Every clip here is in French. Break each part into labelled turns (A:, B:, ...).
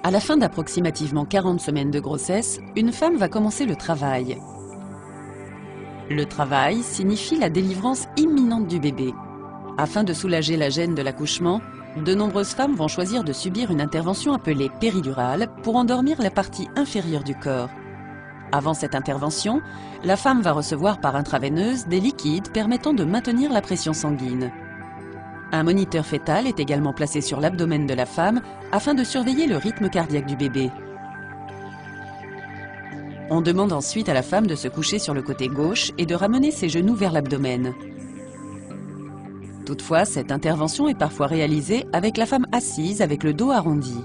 A: À la fin d'approximativement 40 semaines de grossesse, une femme va commencer le travail. Le travail signifie la délivrance imminente du bébé. Afin de soulager la gêne de l'accouchement, de nombreuses femmes vont choisir de subir une intervention appelée péridurale pour endormir la partie inférieure du corps. Avant cette intervention, la femme va recevoir par intraveineuse des liquides permettant de maintenir la pression sanguine. Un moniteur fœtal est également placé sur l'abdomen de la femme afin de surveiller le rythme cardiaque du bébé. On demande ensuite à la femme de se coucher sur le côté gauche et de ramener ses genoux vers l'abdomen. Toutefois, cette intervention est parfois réalisée avec la femme assise avec le dos arrondi.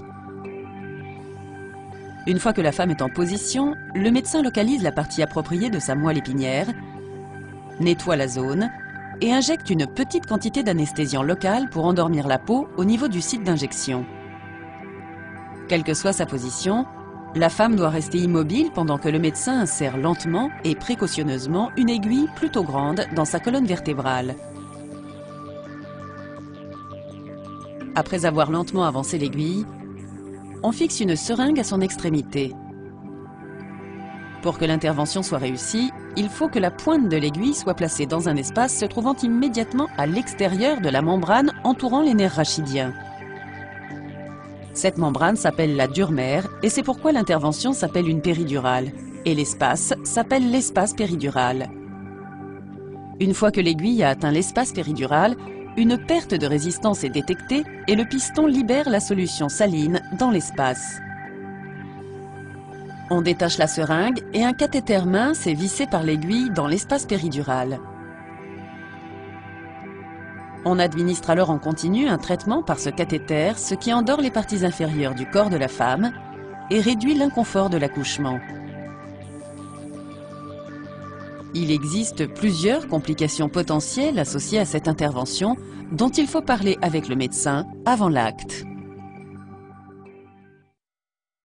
A: Une fois que la femme est en position, le médecin localise la partie appropriée de sa moelle épinière, nettoie la zone et injecte une petite quantité d'anesthésiant local pour endormir la peau au niveau du site d'injection. Quelle que soit sa position, la femme doit rester immobile pendant que le médecin insère lentement et précautionneusement une aiguille plutôt grande dans sa colonne vertébrale. Après avoir lentement avancé l'aiguille, on fixe une seringue à son extrémité. Pour que l'intervention soit réussie, il faut que la pointe de l'aiguille soit placée dans un espace se trouvant immédiatement à l'extérieur de la membrane entourant les nerfs rachidiens. Cette membrane s'appelle la dure-mère et c'est pourquoi l'intervention s'appelle une péridurale et l'espace s'appelle l'espace péridural. Une fois que l'aiguille a atteint l'espace péridural, une perte de résistance est détectée et le piston libère la solution saline dans l'espace. On détache la seringue et un cathéter mince est vissé par l'aiguille dans l'espace péridural. On administre alors en continu un traitement par ce cathéter, ce qui endort les parties inférieures du corps de la femme et réduit l'inconfort de l'accouchement. Il existe plusieurs complications potentielles associées à cette intervention dont il faut parler avec le médecin avant l'acte.